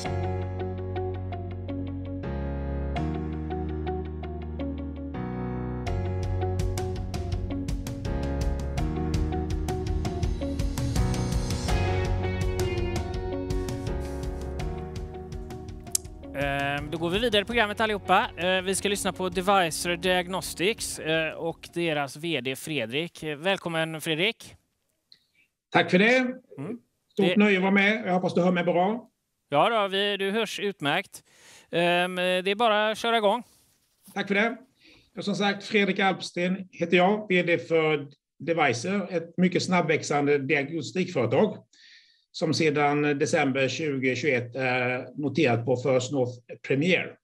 Då går vi vidare i programmet allihopa. Vi ska lyssna på Devyser Diagnostics och deras vd Fredrik. Välkommen Fredrik. Tack för det. Stort nöje att vara med. Jag hoppas du hör mig bra. Ja, du hörs utmärkt. Det är bara att köra igång. Tack för det. Som sagt, Fredrik Alpsten heter jag, vd för Devyser, ett mycket snabbväxande diagnostikföretag som sedan december 2021 är noterat på First North Premier.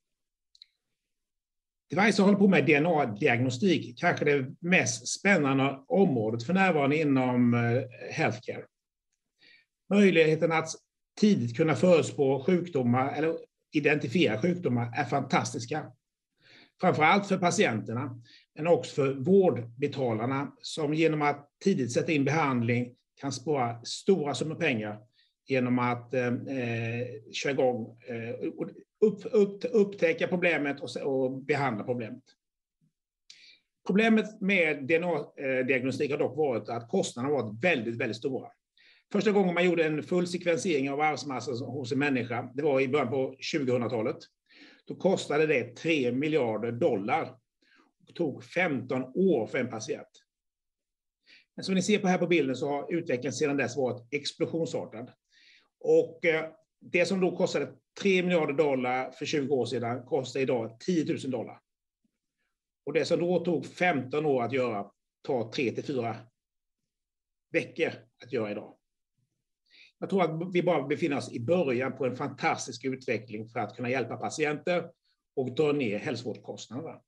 Devyser håller på med DNA-diagnostik, kanske det mest spännande området för närvarande inom healthcare. Möjligheten att tidigt kunna förutspå sjukdomar eller identifiera sjukdomar är fantastiska. Framförallt för patienterna, men också för vårdbetalarna som genom att tidigt sätta in behandling kan spara stora summor pengar genom att köra igång, upptäcka problemet och behandla problemet. Problemet med DNA-diagnostik har dock varit att kostnaderna har varit väldigt, väldigt stora. Första gången man gjorde en full sekvensering av arvsmassan hos en människa, det var i början på 2000-talet. Då kostade det $3 miljarder och tog 15 år för en patient. Men som ni ser på här på bilden så har utvecklingen sedan dess varit explosionsartad. Och det som då kostade $3 miljarder för 20 år sedan kostar idag $10 000. Och det som då tog 15 år att göra tar 3 till 4 veckor att göra idag. Jag tror att vi bara befinner oss i början på en fantastisk utveckling för att kunna hjälpa patienter och dra ner hälsovårdskostnaderna.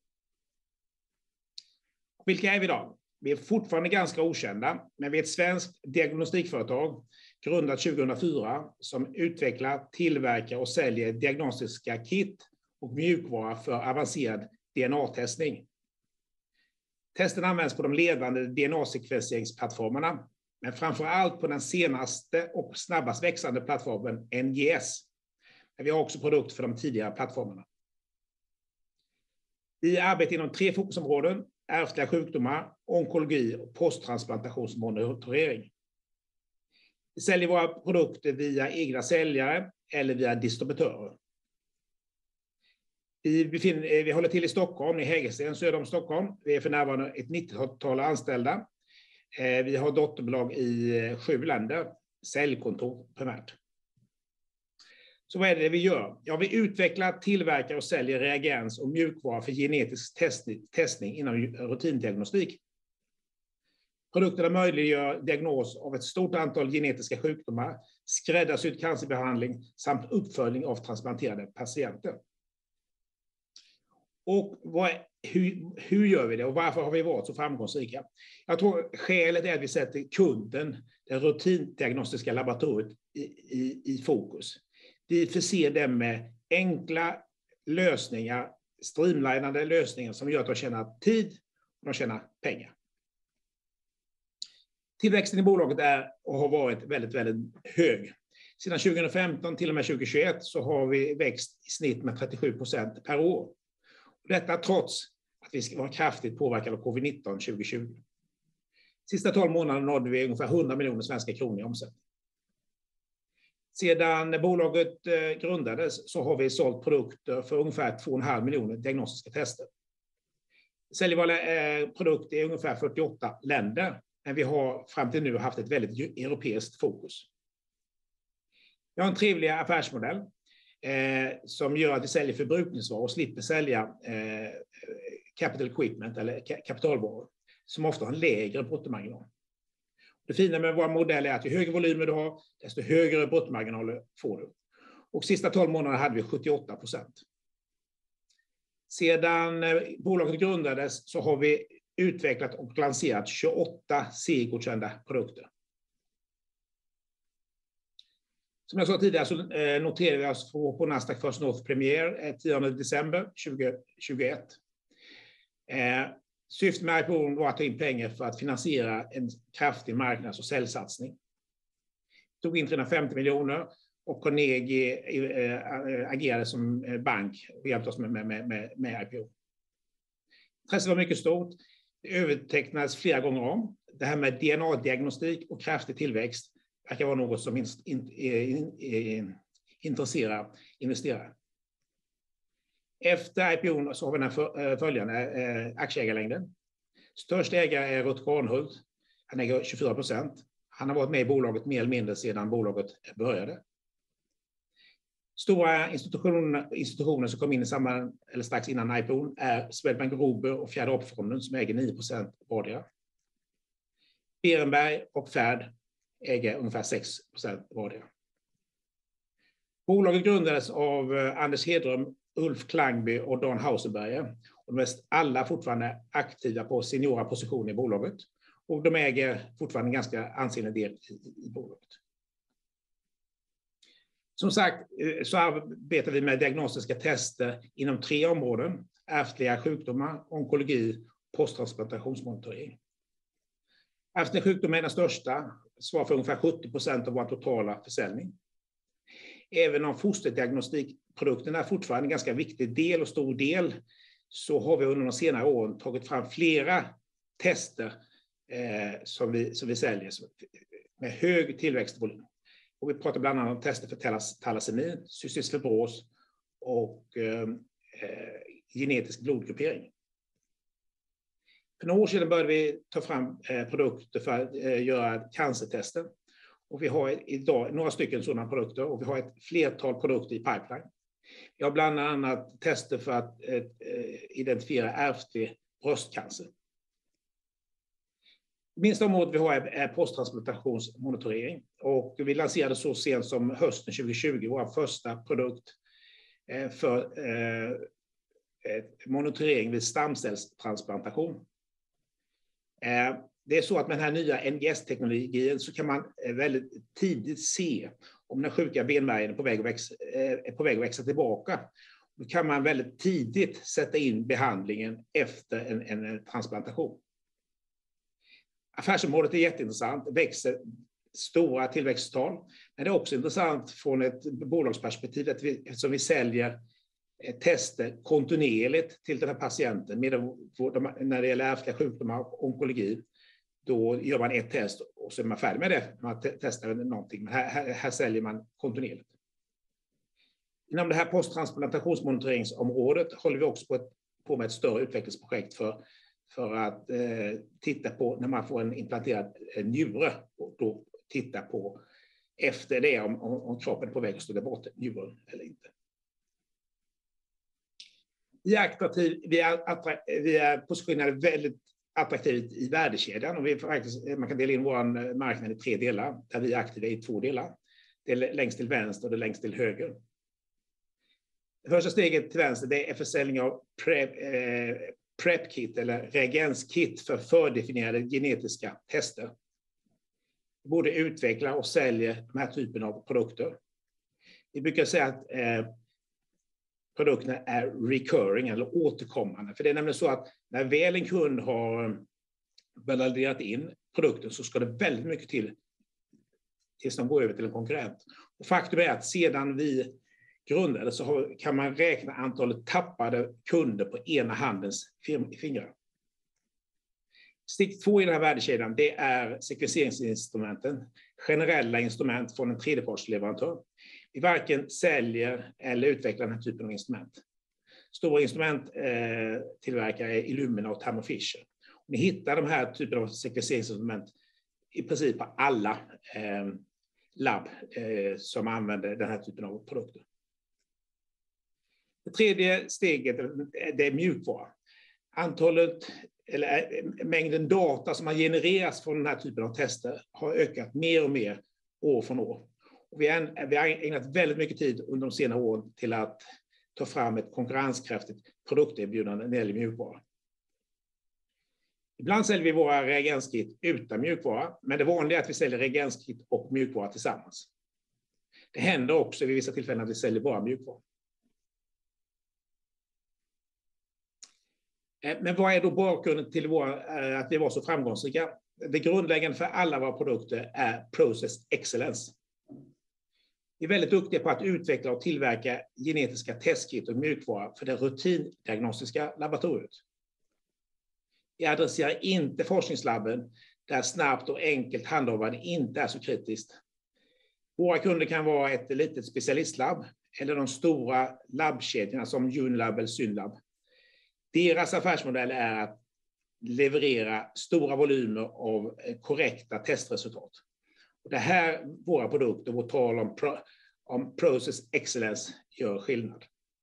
Vilka är vi då? Vi är fortfarande ganska okända, men vi är ett svenskt diagnostikföretag grundat 2004 som utvecklar, tillverkar och säljer diagnostiska kit och mjukvara för avancerad DNA-testning. Testen används på de ledande DNA-sekvenseringsplattformarna, men framför allt på den senaste och snabbast växande plattformen NGS. Men vi har också produkter för de tidigare plattformarna. Vi arbetar inom 3 fokusområden: ärftliga sjukdomar, onkologi och posttransplantationsmonitorering. Vi säljer våra produkter via egna säljare eller via distributörer. Vi håller till i Stockholm, i Hägersten, söder om Stockholm. Vi är för närvarande ett 90-tal anställda. Vi har dotterbolag i 7 länder, säljkontor primärt. Så vad är det vi gör? Ja, vi utvecklar, tillverkar och säljer reagens och mjukvara för genetisk testning inom rutindiagnostik. Produkterna möjliggör diagnos av ett stort antal genetiska sjukdomar, skräddarsydd cancerbehandling samt uppföljning av transplanterade patienter. Och hur gör vi det och varför har vi varit så framgångsrika? Jag tror skälet är att vi sätter kunden, det rutindiagnostiska laboratoriet, i fokus. Vi förser dem med enkla lösningar, streamlinade lösningar som gör att de tjänar tid och de tjänar pengar. Tillväxten i bolaget är och har varit väldigt, väldigt hög. Sedan 2015 till och med 2021 så har vi växt i snitt med 37% per år. Detta trots att vi var kraftigt påverkade av covid-19 2020. Sista 12 månader nådde vi ungefär 100 miljoner svenska kronor i omsättning. Sedan bolaget grundades så har vi sålt produkter för ungefär 2,5 miljoner diagnostiska tester. Vi säljer våra produkter i ungefär 48 länder, men vi har fram till nu haft ett väldigt europeiskt fokus. Vi har en trevlig affärsmodell som gör att vi säljer förbrukningsvaror och slipper sälja capital equipment eller kapitalvaror som ofta har en lägre bruttomarginal. Det fina med våra modeller är att ju högre volymer du har, desto högre bruttomarginaler får du. Och sista 12 månader hade vi 78%. Sedan bolaget grundades så har vi utvecklat och lanserat 28 CE-godkända produkter. Som jag sa tidigare så noterar vi oss på Nasdaq First North Premier 10 december 2021. Syftet med IPO var att ta in pengar för att finansiera en kraftig marknads- och säljsatsning. Vi tog in 350 miljoner och Carnegie agerade som bank och hjälpte oss med IPO. Intresset var mycket stort. Det övertecknades flera gånger om. Det här med DNA-diagnostik och kraftig tillväxt verkar vara något som intresserar investerare. Efter IPO så har vi den följande aktieägarlängden. Största ägare är Rutger Arnhult. Han äger 24%. Han har varit med i bolaget mer eller mindre sedan bolaget började. Stora institutioner som kom in i samband eller strax innan IPO är Swedbank Robur och Fjärde AP-fonden som äger 9% vardera. Berenberg och Ferd äger ungefär 6% vardera. Bolaget grundades av Anders Hedrum, Ulf Klangby och Dan Hausenberger. Och de är alla fortfarande aktiva på seniora positioner i bolaget. Och de äger fortfarande en ganska ansenlig del i bolaget. Som sagt så arbetar vi med diagnostiska tester inom 3 områden. Ärftliga sjukdomar, onkologi, posttransplantationsmonitorering. Ärftliga sjukdomar är den största, svarar för ungefär 70% av vår totala försäljning. Även om fosterdiagnostikprodukterna är fortfarande en ganska viktig del och stor del, så har vi under de senare åren tagit fram flera tester som vi säljer med hög tillväxtvolym. Och vi pratar bland annat om tester för thalassämi, cystisk fibros och genetisk blodgruppering. För några år sedan började vi ta fram produkter för att göra cancertester. Och vi har idag några stycken sådana produkter och vi har ett flertal produkter i pipeline. Vi har bland annat tester för att identifiera ärftlig bröstcancer. Det minsta området vi har är posttransplantationsmonitorering. Och vi lanserade så sent som hösten 2020 vår första produkt för monitorering vid stamcellstransplantation. Det är så att med den här nya NGS-teknologin så kan man väldigt tidigt se om den sjuka benmärgen är på väg att växa tillbaka. Då kan man väldigt tidigt sätta in behandlingen efter en transplantation. Affärsområdet är jätteintressant, det växer stora tillväxttal. Men det är också intressant från ett bolagsperspektiv eftersom vi säljer tester kontinuerligt till den här patienten. När det gäller ärftliga sjukdomar och onkologi, då gör man ett test och så är man färdig med det. Man testar någonting, men här säljer man kontinuerligt. Inom det här posttransplantationsmonitoreringsområdet håller vi också på med ett större utvecklingsprojekt för att titta på när man får en implanterad njure och då titta på efter det om kroppen är på väg att stå bort njuren eller inte. Vi är positionerade väldigt attraktivt i värdekedjan och man kan dela in vår marknad i 3 delar där vi är aktiva i 2 delar. Det är längst till vänster och det är längst till höger. Det första steget till vänster det är försäljning av PrEP-kit eller reagenskit för fördefinierade genetiska tester. Vi både utvecklar och säljer de här typen av produkter. Vi brukar säga att produkterna är recurring eller återkommande. För det är nämligen så att när väl en kund har validerat in produkten så ska det väldigt mycket till tills de går över till en konkurrent. Och faktum är att sedan vi grundade så kan man räkna antalet tappade kunder på ena handens fingrar. Steg 2 i den här värdekedjan det är sekvenseringsinstrumenten. Generella instrument från en tredjepartsleverantör. Vi varken säljer eller utvecklar den här typen av instrument. Stora instrumenttillverkare är Illumina och Thermo Fisher. Ni hittar de här typen av sekvenseringsinstrument i princip på alla labb som använder den här typen av produkter. Det tredje steget det är mjukvara. Mängden data som har genererats från den här typen av tester har ökat mer och mer år från år. Och vi har ägnat väldigt mycket tid under de senare åren till att ta fram ett konkurrenskraftigt produkterbjudande när det gäller mjukvara. Ibland säljer vi våra reagenskit utan mjukvara, men det vanliga är att vi säljer reagenskit och mjukvara tillsammans. Det händer också vid vissa tillfällen att vi säljer bara mjukvara. Men vad är då bakgrunden till att vi var så framgångsrika? Det grundläggande för alla våra produkter är process excellence. Vi är väldigt duktiga på att utveckla och tillverka genetiska testkit och mjukvara för det rutindiagnostiska laboratoriet. Vi adresserar inte forskningslabben där snabbt och enkelt handhavande inte är så kritiskt. Våra kunder kan vara ett litet specialistlabb eller de stora labbkedjorna som Unilab eller Synlab. Deras affärsmodell är att leverera stora volymer av korrekta testresultat. Det här våra produkter, vårt tal om process excellence gör skillnad.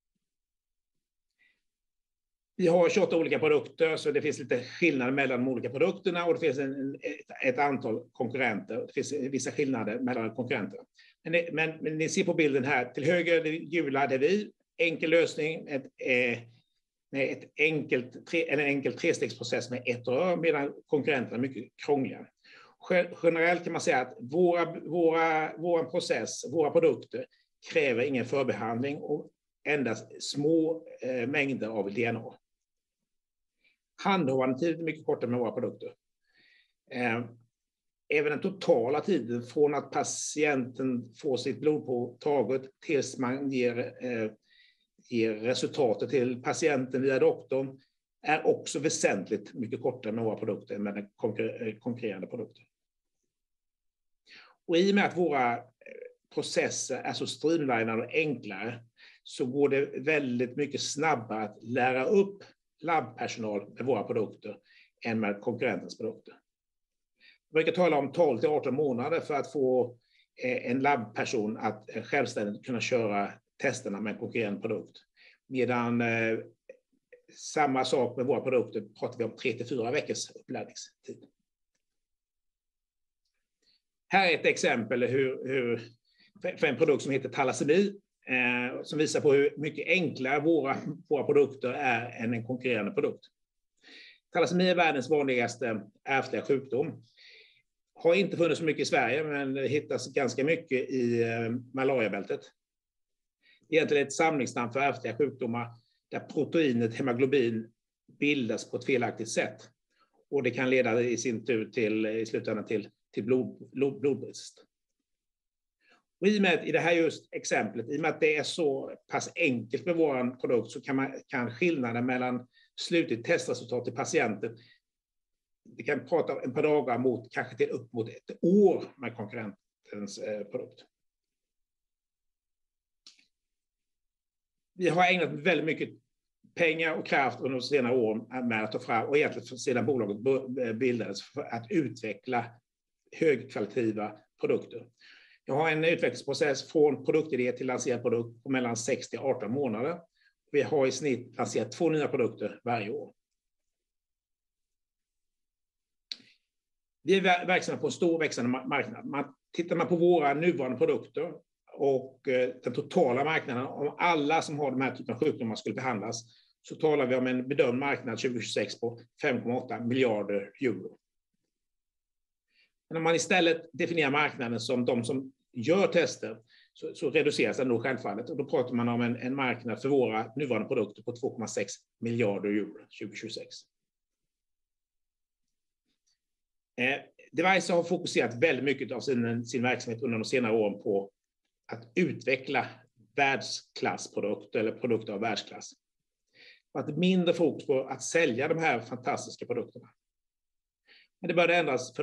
Vi har 28 olika produkter, så det finns lite skillnader mellan de olika produkterna och det finns ett antal konkurrenter. Det finns vissa skillnader mellan konkurrenter. Men ni ser på bilden här, till höger det gula, det är vi. Enkel lösning, en enkel trestegsprocess med ett rör, medan konkurrenterna är mycket krångligare. Generellt kan man säga att vår process, våra produkter kräver ingen förbehandling och endast små mängder av DNA. Handhavandetiden är mycket kortare med våra produkter. Även den totala tiden från att patienten får sitt blodprov taget tills man ger resultatet till patienten via doktorn är också väsentligt mycket kortare med våra produkter än med den konkurrerande produkter. Och i och med att våra processer är så streamlinade och enklare så går det väldigt mycket snabbare att lära upp labbpersonal med våra produkter än med konkurrentens produkter. Vi brukar tala om 12 till 18 månader för att få en labbperson att självständigt kunna köra testerna med en konkurrerande produkt. Medan samma sak med våra produkter pratar vi om 3 till 4 veckors upplärningstid. Här är ett exempel för en produkt som heter Thalassemie som visar på hur mycket enklare våra produkter är än en konkurrerande produkt. Thalassemie är världens vanligaste ärftliga sjukdom. Har inte funnits så mycket i Sverige, men det hittas ganska mycket i Malariabältet. Egentligen ett samlingsnamn för ärftliga sjukdomar där proteinet hemoglobin bildas på ett felaktigt sätt. Och det kan leda i sin tur i slutändan till blodbrist. Och i det här just exemplet, i och med att det är så pass enkelt med vår produkt så kan skillnaden mellan slutligt testresultat till patienten, vi kan prata om ett par dagar mot kanske till upp mot ett år med konkurrentens produkt. Vi har ägnat väldigt mycket pengar och kraft under de senare åren med att ta fram, och egentligen sedan bolaget bildades, för att utveckla högkvalitativa produkter. Jag har en utvecklingsprocess från produktidé till lanserad produkt på mellan 6 till 18 månader. Vi har i snitt lanserat 2 nya produkter varje år. Vi är verksamma på en stor växande marknad. Tittar man på våra nuvarande produkter och den totala marknaden, om alla som har de här typen av sjukdomar skulle behandlas, så talar vi om en bedömd marknad 2026 på 5,8 miljarder euro. Men om man istället definierar marknaden som de som gör tester så reduceras den då självfallet. Och då pratar man om en marknad för våra nuvarande produkter på 2,6 miljarder euro 2026. Device har fokuserat väldigt mycket av sin verksamhet under de senare åren på att utveckla världsklassprodukter eller produkter av världsklass. Och att mindre fokus på att sälja de här fantastiska produkterna. Men det började ändras för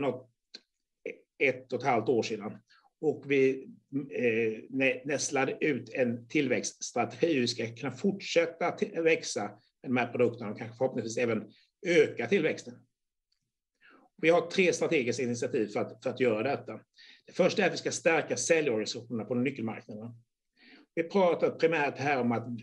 1,5 år sedan. Och vi nästlade ut en tillväxtstrategi. Vi ska kunna fortsätta växa med de här produkterna och kanske förhoppningsvis även öka tillväxten. Vi har 3 strategiska initiativ för att göra detta. Det första är att vi ska stärka säljorganisationerna på nyckelmarknaderna. Vi pratar primärt här om att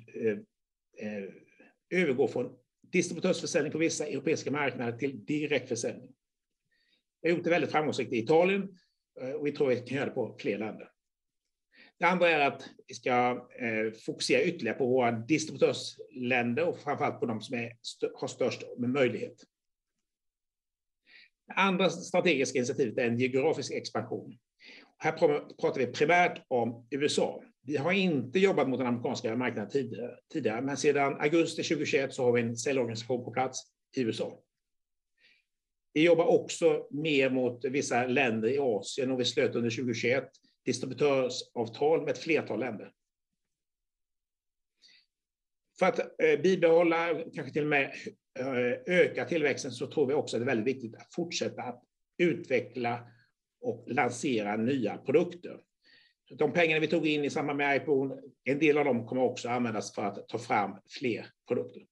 övergå från distributörsförsäljning på vissa europeiska marknader till direktförsäljning. Vi har gjort det väldigt framgångsrikt i Italien och vi tror att vi kan göra det på fler länder. Det andra är att vi ska fokusera ytterligare på våra distributörsländer och framförallt på de som har störst möjlighet. Det andra strategiska initiativet är en geografisk expansion. Här pratar vi primärt om USA. Vi har inte jobbat mot den amerikanska marknaden tidigare, men sedan augusti 2021 så har vi en säljorganisation på plats i USA. Vi jobbar också mer mot vissa länder i Asien och vi slöt under 2021 distributörsavtal med ett flertal länder. För att bibehålla, kanske till och med öka tillväxten, så tror vi också att det är väldigt viktigt att fortsätta att utveckla och lansera nya produkter. Så de pengarna vi tog in i samband med IPO, en del av dem kommer också användas för att ta fram fler produkter.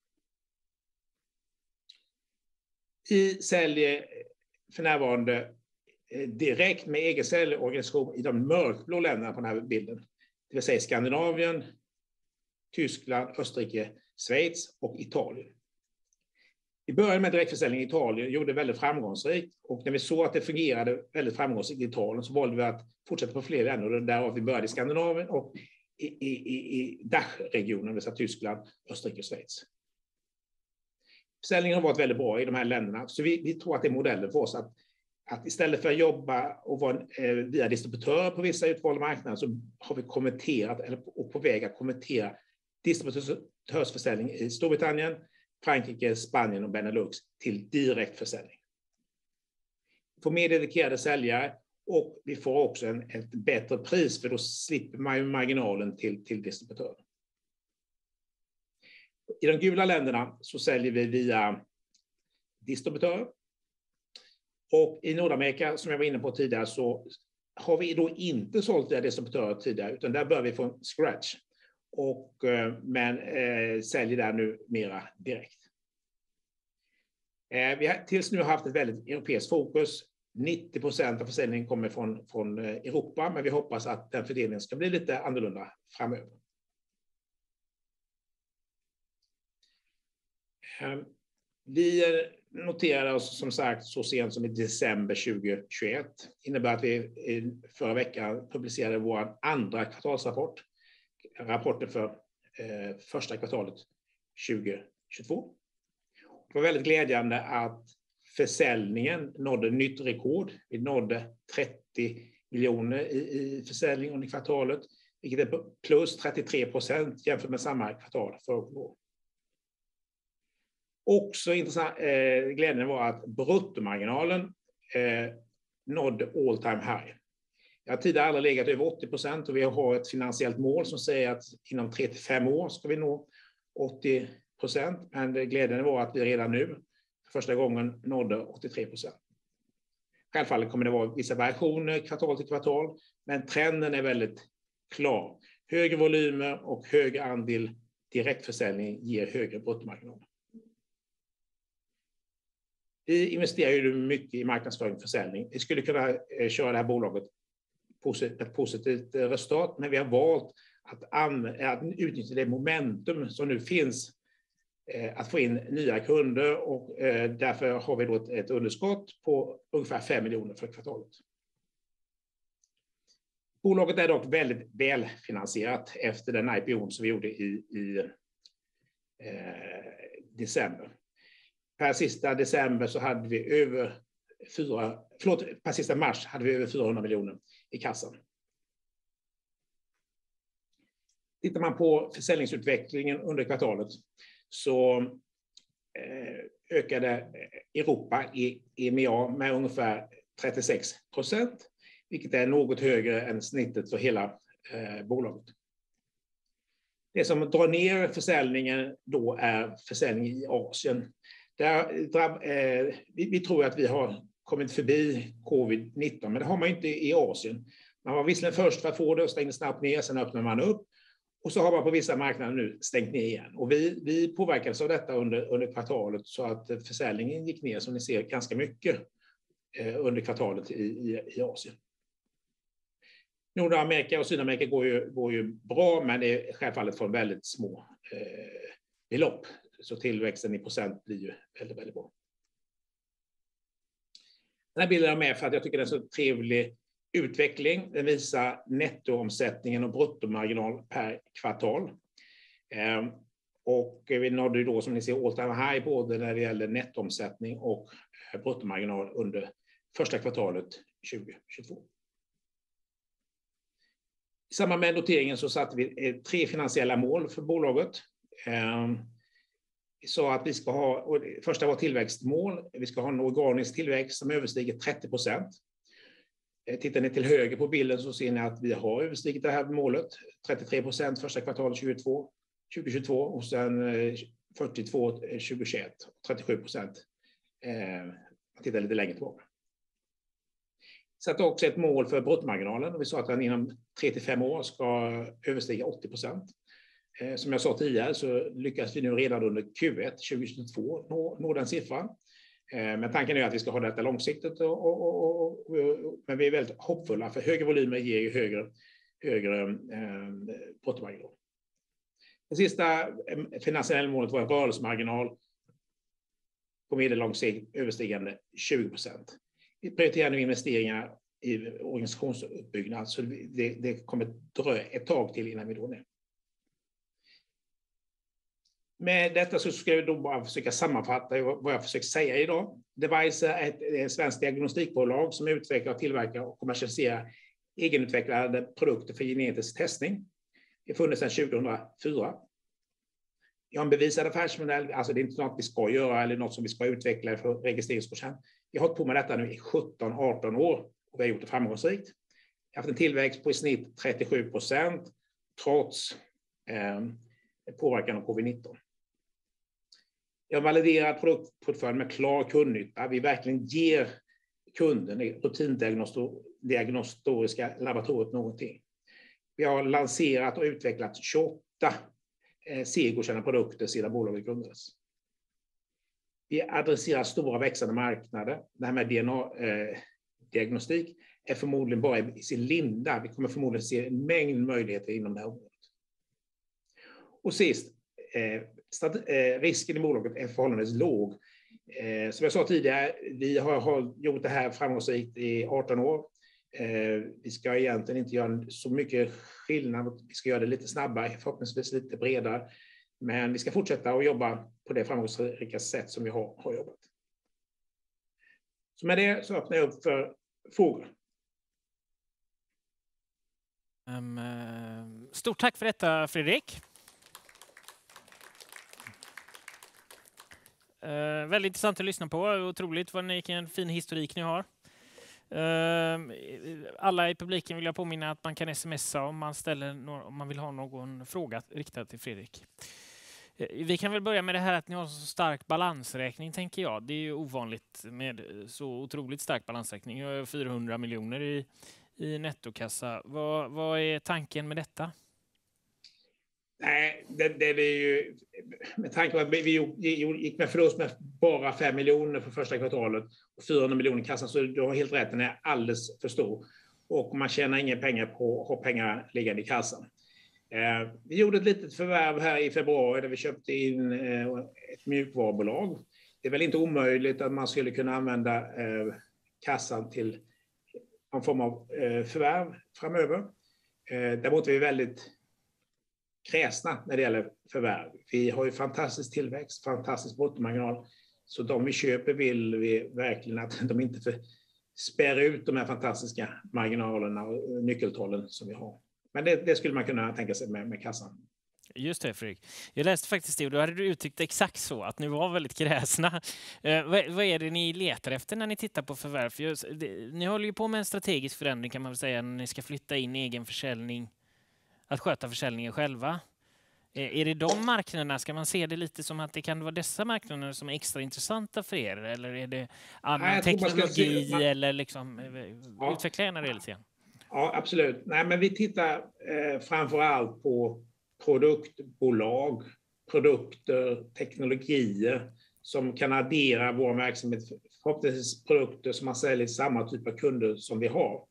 Vi säljer för närvarande direkt med egen säljorganisation i de mörkblå länderna på den här bilden. Det vill säga Skandinavien, Tyskland, Österrike, Schweiz och Italien. Vi började med direktförsäljning i Italien, gjorde det väldigt framgångsrikt, och när vi såg att det fungerade väldigt framgångsrikt i Italien så valde vi att fortsätta på fler länder, och därav vi började i Skandinavien och i Dachregionen, det vill säga Tyskland, Österrike och Schweiz. Försäljningen har varit väldigt bra i de här länderna, så vi tror att det är modellen för oss att istället för att jobba och vara via distributör på vissa utvalda marknader, så har vi kommenterat, eller på väg att kommentera distributörsförsäljning i Storbritannien, Frankrike, Spanien och Benelux till direktförsäljning. Vi får mer dedikerade säljare och vi får också ett bättre pris, för då slipper man marginalen till distributören. I de gula länderna så säljer vi via distributörer. Och i Nordamerika, som jag var inne på tidigare, så har vi då inte sålt via distributörer tidigare, utan där bör vi få scratch. Men säljer där nu mera direkt. Vi har tills nu haft ett väldigt europeiskt fokus. 90% av försäljningen kommer från Europa, men vi hoppas att den fördelningen ska bli lite annorlunda framöver. Vi noterade oss som sagt så sent som i december 2021. Det innebär att vi förra veckan publicerade vår andra kvartalsrapport. Rapporten för första kvartalet 2022. Det var väldigt glädjande att försäljningen nådde nytt rekord. Vi nådde 30 miljoner i försäljning under kvartalet, vilket är plus 33% jämfört med samma kvartal förra året. Också intressant, glädjande var att bruttomarginalen nådde all time high. Jag har tidigare aldrig legat över 80% och vi har ett finansiellt mål som säger att inom 3-5 år ska vi nå 80%. Men det glädjande var att vi redan nu för första gången nådde 83%. Självfallet kommer det vara vissa variationer kvartal till kvartal, men trenden är väldigt klar. Högre volymer och högre andel direktförsäljning ger högre bruttomarginal. Vi investerar ju mycket i marknadsföring och försäljning. Vi skulle kunna köra det här bolaget ett positivt resultat, men vi har valt att utnyttja det momentum som nu finns att få in nya kunder, och därför har vi då ett underskott på ungefär 5 miljoner för kvartalet. Bolaget är dock väldigt välfinansierat efter den IPO som vi gjorde i december. Per sista december så hade vi per sista mars hade vi över 400 miljoner i kassan. Tittar man på försäljningsutvecklingen under kvartalet så ökade Europa i EMEA med ungefär 36%, vilket är något högre än snittet för hela bolaget. Det som drar ner försäljningen då är försäljning i Asien. Vi tror att vi har kommit förbi covid-19, men det har man inte i Asien. Man var visserligen först för att få det och stängde snabbt ner, sen öppnar man upp. Och så har man på vissa marknader nu stängt ner igen. Och vi påverkades av detta under kvartalet, så att försäljningen gick ner, som ni ser, ganska mycket under kvartalet i Asien. Nordamerika och Sydamerika går ju bra, men det är självfallet från väldigt små belopp. Så tillväxten i procent blir ju väldigt, väldigt bra. Den här bilden är med för att jag tycker det är en så trevlig utveckling. Den visar nettoomsättningen och bruttomarginal per kvartal. Och vi nådde ju då, som ni ser, all time high både när det gäller nettoomsättning och bruttomarginal under första kvartalet 2022. I samband med noteringen så satte vi 3 finansiella mål för bolaget. Vi sa att vi ska ha, första var tillväxtmål, vi ska ha en organisk tillväxt som överstiger 30%. Tittar ni till höger på bilden så ser ni att vi har överstigit det här målet. 33% första kvartalet 2022 och sen 42 2021, 37%. Man tittar lite längre tillbaka. Satte också ett mål för bruttomarginalen. Vi sa att den inom 3-5 år ska överstiga 80%. Som jag sa tidigare så lyckas vi nu redan under Q1 2022 nå den siffran. Men tanken är att vi ska ha detta långsiktigt, men vi är väldigt hoppfulla för högre volymer ger ju högre bruttomarginal. Det sista finansiella målet var en rörelsemarginal på medellång sikt överstigande 20%. Vi prioriterar nu investeringar i organisationsuppbyggnad så det kommer dröja ett tag till innan vi når ner. Med detta så ska jag då bara försöka sammanfatta vad jag försöker säga idag. Devicer är ett svenskt diagnostikbolag som utvecklar, tillverkar och kommersialiserar egenutvecklade produkter för genetisk testning. Det har funnits sedan 2004. Vi har en bevisad affärsmodell, alltså det är inte något vi ska göra eller något som vi ska utveckla för registreringsgodkänd. Vi har hållit på med detta nu i 17-18 år och vi har gjort det framgångsrikt. Vi har haft en tillväxt på i snitt 37% trots påverkan av covid-19. Vi har validerat produktportföljen med klar kundnytta. Vi verkligen ger kunden i rutindiagnostiska laboratoriet någonting. Vi har lanserat och utvecklat 28 CE-godkända produkter sedan bolaget grundades. Vi adresserar stora växande marknader. Det här med DNA-diagnostik är förmodligen bara i sin linda. Vi kommer förmodligen se en mängd möjligheter inom det här området. Och sist, risken i bolaget är förhållandevis låg. Som jag sa tidigare, vi har gjort det här framgångsrikt i 18 år. Vi ska egentligen inte göra så mycket skillnad. Vi ska göra det lite snabbare, förhoppningsvis lite bredare. Men vi ska fortsätta att jobba på det framgångsrika sätt som vi har jobbat. Så med det så öppnar jag upp för frågor. Stort tack för detta, Fredrik. Väldigt intressant att lyssna på. Otroligt vad vilken fin historik ni har. Alla i publiken vill jag påminna att man kan smsa om man vill ha någon fråga riktad till Fredrik. Vi kan väl börja med det här att ni har så stark balansräkning, tänker jag. Det är ju ovanligt med så otroligt stark balansräkning. 400 miljoner i nettokassa. Vad är tanken med detta? Nej, det är ju med tanke på att vi gick med förlust med bara 5 miljoner för första kvartalet och 400 miljoner i kassan, så du har helt rätt, den är alldeles för stor. Och man tjänar inga pengar på att ha pengar liggande i kassan. Vi gjorde ett litet förvärv här i februari där vi köpte in ett mjukvarubolag. Det är väl inte omöjligt att man skulle kunna använda kassan till någon form av förvärv framöver. Däremot är vi väldigt kräsna när det gäller förvärv. Vi har ju fantastisk tillväxt, fantastisk bruttomarginal. Så de vi köper vill vi verkligen att de inte spär ut de här fantastiska marginalerna och nyckeltalen som vi har. Men det skulle man kunna tänka sig med kassan. Just det, Fredrik. Jag läste faktiskt det och då hade du uttryckt exakt så, att ni var väldigt kräsna. Vad är det ni letar efter när ni tittar på förvärv? Ni håller ju på med en strategisk förändring, kan man väl säga, när ni ska flytta in egen försäljning, att sköta försäljningen själva. Är det de marknaderna, ska man se det lite som att det kan vara dessa marknader som är extra intressanta för er? Eller är det annan teknologi eller liksom, utveckla gärna det lite grann. Ja, absolut. Nej, men vi tittar framför allt på produktbolag, produkter, teknologier som kan addera vår verksamhet, förhoppningsvis produkter som man säljer till samma typ av kunder som vi har.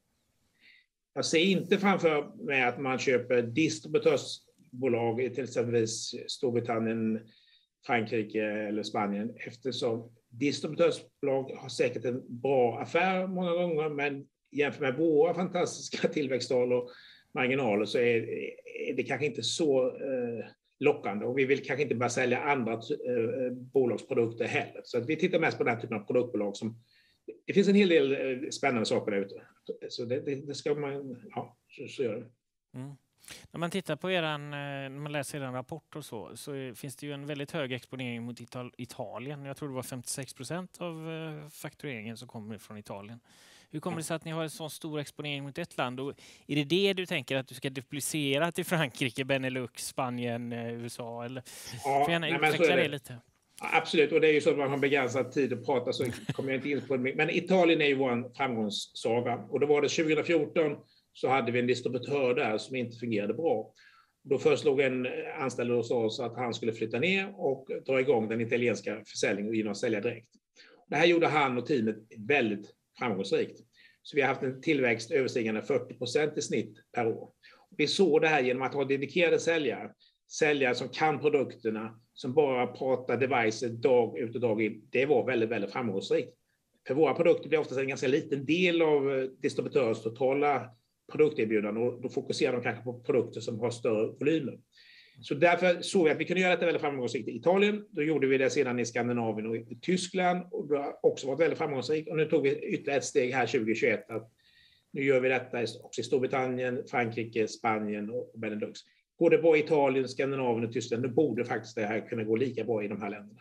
Jag ser inte framför mig att man köper distributörsbolag i till exempel Storbritannien, Frankrike eller Spanien, eftersom distributörsbolag har säkert en bra affär många gånger, men jämfört med våra fantastiska tillväxttal och marginaler så är det kanske inte så lockande, och vi vill kanske inte bara sälja andra bolagsprodukter heller. Så att vi tittar mest på den här typen av produktbolag som det finns en hel del spännande saker där ute. Så det ska man, ja, så gör det. Mm. När man tittar på när man läser er rapport och så finns det ju en väldigt hög exponering mot Italien. Jag tror det var 56% av faktureringen som kommer från Italien. Hur kommer det sig att ni har en sån stor exponering mot ett land? Och är det du tänker att du ska duplicera till Frankrike, Benelux, Spanien, USA? Eller? Ja, Får gärna utveckla det lite. Absolut, och det är ju så att man har begränsad tid att prata så kommer jag inte in på det. Men Italien är ju vår framgångssaga. Och då var det 2014 så hade vi en distributör där som inte fungerade bra. Då föreslog en anställd hos oss att han skulle flytta ner och dra igång den italienska försäljningen genom att sälja direkt. Det här gjorde han och teamet väldigt framgångsrikt. Så vi har haft en tillväxt överstigande 40% i snitt per år. Vi såg det här genom att ha dedikerade säljare som kan produkterna, som bara pratar devices dag ut och dag in. Det var väldigt, väldigt framgångsrikt. För våra produkter blir oftast en ganska liten del av distributörens totala produkterbjudande och då fokuserar de kanske på produkter som har större volymer. Så därför såg vi att vi kunde göra detta väldigt framgångsrikt i Italien. Då gjorde vi det sedan i Skandinavien och i Tyskland och det har också varit väldigt framgångsrikt. Och nu tog vi ytterligare ett steg här 2021 att nu gör vi detta också i Storbritannien, Frankrike, Spanien och Benelux. Går det bra i Italien, Skandinavien och Tyskland, då borde faktiskt det här kunna gå lika bra i de här länderna.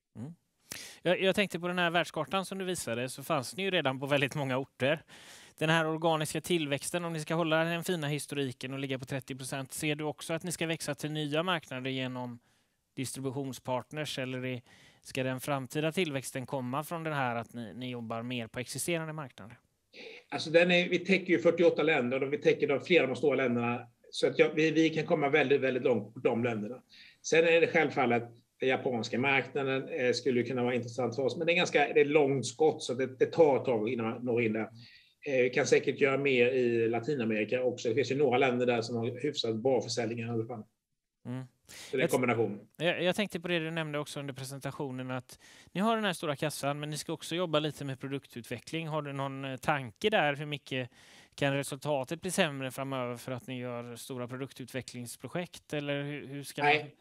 Jag tänkte på den här världskartan som du visade, så fanns ni ju redan på väldigt många orter. Den här organiska tillväxten, om ni ska hålla den fina historiken och ligga på 30%, ser du också att ni ska växa till nya marknader genom distributionspartners, eller ska den framtida tillväxten komma från det här att ni jobbar mer på existerande marknader? Alltså vi täcker ju 48 länder och vi täcker flera av de stora länderna, så att vi kan komma väldigt, väldigt långt på de länderna. Sen är det självfallet den japanska marknaden skulle kunna vara intressant för oss, men det är långt skott så det tar ett tag innan man når in där. Vi kan säkert göra mer i Latinamerika också. Det finns ju några länder där som har hyfsat bra försäljningar i alla fall. Så det är en kombination. Jag tänkte på det du nämnde också under presentationen, att ni har den här stora kassan, men ni ska också jobba lite med produktutveckling. Har du någon tanke där? Hur mycket kan resultatet bli sämre framöver för att ni gör stora produktutvecklingsprojekt? Eller hur ska Nej,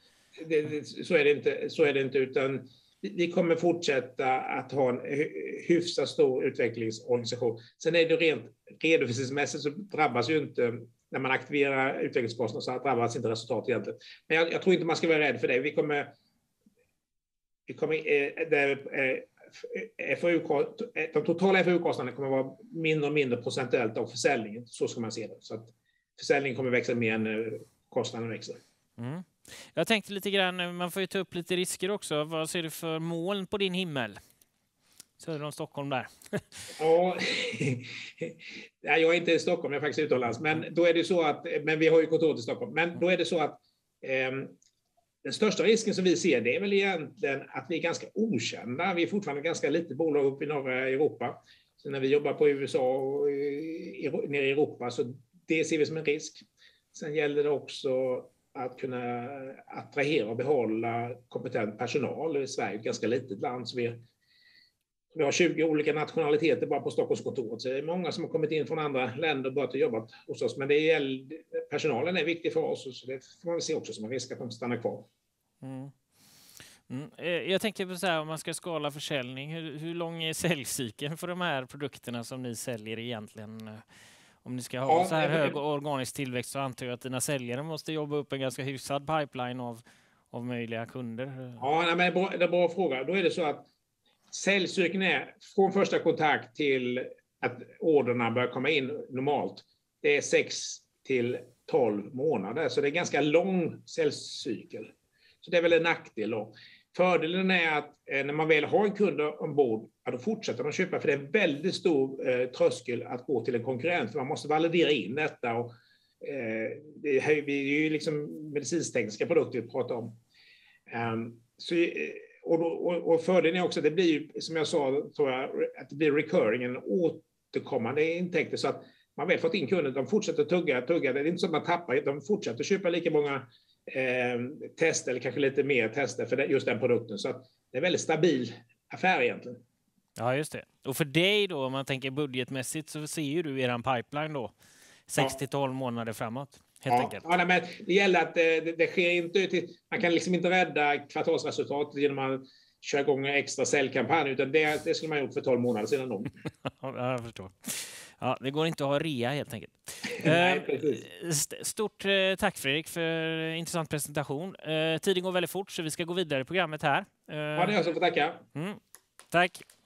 så är det inte, utan vi kommer fortsätta att ha en hyfsat stor utvecklingsorganisation. Sen är det rent redovisningsmässigt så drabbas ju inte, när man aktiverar utvecklingskostnader så drabbas inte resultatet egentligen. Men jag tror inte man ska vara rädd för det. De totala FoU-kostnaderna kommer att vara mindre och mindre procentuellt av försäljningen. Så ska man se det. Så att försäljningen kommer växa mer än kostnaden växer. Jag tänkte lite grann, man får ju ta upp lite risker också. Vad ser du för moln på din himmel? Söder om Stockholm där. Ja, jag är inte i Stockholm, jag är faktiskt utomlands. Men då är det så att, men vi har ju kontor i Stockholm. Men då är det så att den största risken som vi ser, det är väl egentligen att vi är ganska okända. Vi är fortfarande ganska litet bolag uppe i norra Europa. Så när vi jobbar på USA och nere i Europa, så det ser vi som en risk. Sen gäller det också att kunna attrahera och behålla kompetent personal. I Sverige är ett ganska litet land, så vi har 20 olika nationaliteter bara på Stockholmskontoret. Så det är många som har kommit in från andra länder och börjat jobba hos oss. Men personalen är viktig för oss, så det får man se också som en risk att de stannar kvar. Jag tänkte på så här, om man ska skala försäljning, hur lång är säljcykeln för de här produkterna som ni säljer egentligen? Om ni ska ha så här hög organisk tillväxt så antar jag att dina säljare måste jobba upp en ganska hyfsad pipeline av möjliga kunder. Ja, men det är en bra fråga. Då är det så att säljcykeln är från första kontakt till att orderna börjar komma in normalt. Det är 6 till 12 månader, så det är en ganska lång säljcykel. Så det är väl en nackdel då. Fördelen är att när man väl har en kund ombord, då fortsätter de köpa, för det är en väldigt stor tröskel att gå till en konkurrent. För man måste validera in detta. Och, det är ju liksom medicintekniska produkter vi pratar om. Och fördelen är också att det blir, som jag sa, tror jag, att det blir recurring, en återkommande intäkter. Så att man väl fått in kunder, de fortsätter tugga. Det är inte så att man tappar, de fortsätter köpa lika många tester, eller kanske lite mer tester för just den produkten. Så att det är en väldigt stabil affär egentligen. Ja, just det. Och för dig då, om man tänker budgetmässigt, så ser ju du eran pipeline då 6-12 månader framåt. Helt enkelt. Ja, men det gäller att det sker inte, man kan liksom inte rädda kvartalsresultatet genom att köra igång en extra säljkampanj, utan det skulle man ha gjort för 12 månader sedan nog. Ja, jag förstår. Ja, det går inte att ha rea helt enkelt. Stort tack Fredrik för intressant presentation. Tiden går väldigt fort så vi ska gå vidare i programmet här. Ja, det är jag som får tacka. Tack.